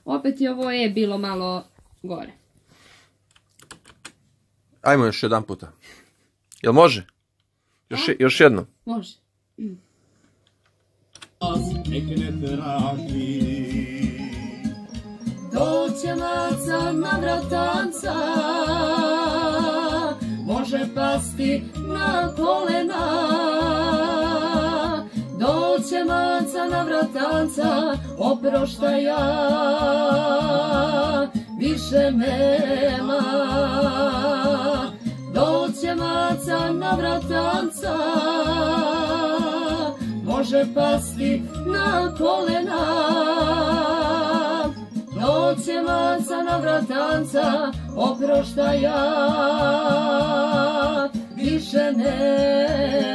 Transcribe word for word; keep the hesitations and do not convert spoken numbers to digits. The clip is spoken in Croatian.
opet je ovo E bilo malo gore. Ajmo još jedan puta. Jel može? Još, još jedno. Može. Nek ne traži. Doće maca na vratanca, može pasti na kolena. Doće maca na vratanca, oproštaja više nema. Doće maca na vratanca, može pasti na kolena. Doće maca na vratanca, oproštaja više nema.